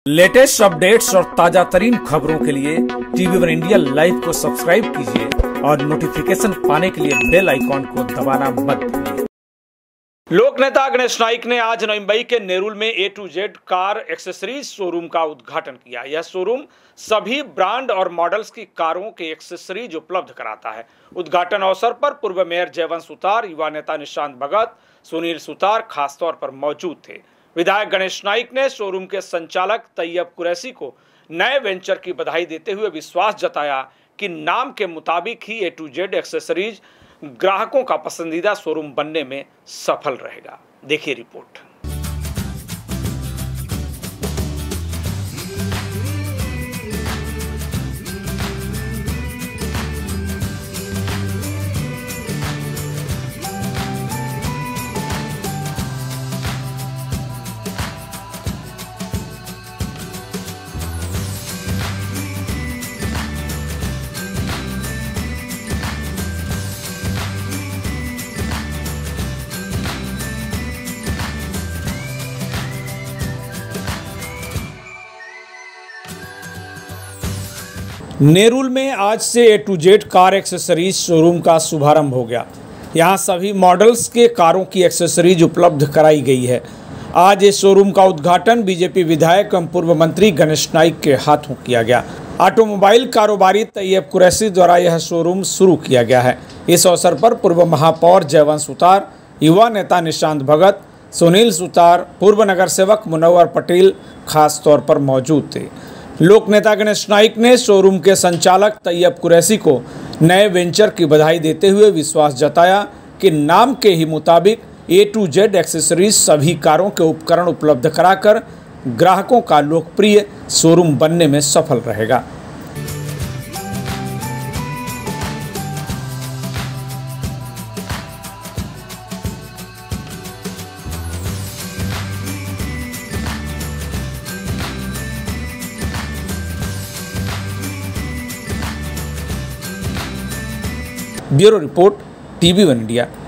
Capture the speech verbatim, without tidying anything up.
Latest updates और ताजा तरीन खबरों के लिए टीवी वन इंडिया लाइव को सब्सक्राइब कीजिए और नोटिफिकेशन पाने के लिए बेल आइकॉन को दबाना मत भूलिए। लोक नेता गणेश नाइक ने आज नवी मुंबई के नेरुल में A to Z car accessories showroom का उद्घाटन किया। यह शोरूम सभी ब्रांड और मॉडल्स की कारों के एक्सेसरीज उपलब्ध कराता है। उद्घाटन अवसर पर पूर्व मेयर जयवंत सुतार, युवा नेता निशांत भगत, सुनील सुतार खासतौर पर मौजूद थे। विधायक गणेश नाइक ने शोरूम के संचालक तैयब कुरैशी को नए वेंचर की बधाई देते हुए विश्वास जताया कि नाम के मुताबिक ही ए टू जेड एक्सेसरीज ग्राहकों का पसंदीदा शोरूम बनने में सफल रहेगा। देखिए रिपोर्ट। नेरुल में आज से A to Z car accessories showroom का शुभारंभ हो गया। यहां सभी मॉडल्स के कारों की एक्सेसरीज उपलब्ध कराई गई है। आज इस शोरूम का उद्घाटन बीजेपी विधायक एवं पूर्व मंत्री गणेश नाइक के हाथों किया गया। ऑटोमोबाइल कारोबारी तैयब कुरैशी द्वारा यह शोरूम शुरू किया गया है। इस अवसर पर पूर्व महापौर जयवंत सुतार, युवा नेता निशांत भगत, सुनील सुतार, पूर्व नगर सेवक मुनव्वर पटेल खास तौर पर मौजूद थे। लोक नेता गणेश नाइक ने शोरूम के संचालक तैयब कुरैशी को नए वेंचर की बधाई देते हुए विश्वास जताया कि नाम के ही मुताबिक ए टू जेड एक्सेसरीज सभी कारों के उपकरण उपलब्ध कराकर ग्राहकों का लोकप्रिय शोरूम बनने में सफल रहेगा। Bureau report TV one India.